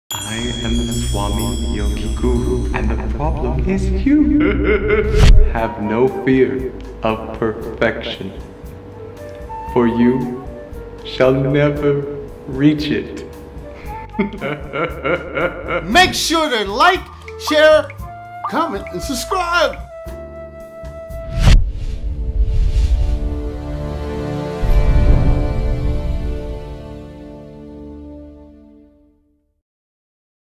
I am the Swami Yogi Guru, and the problem is you have no fear of perfection, for you shall never reach it. Make sure to like, share, comment, and subscribe.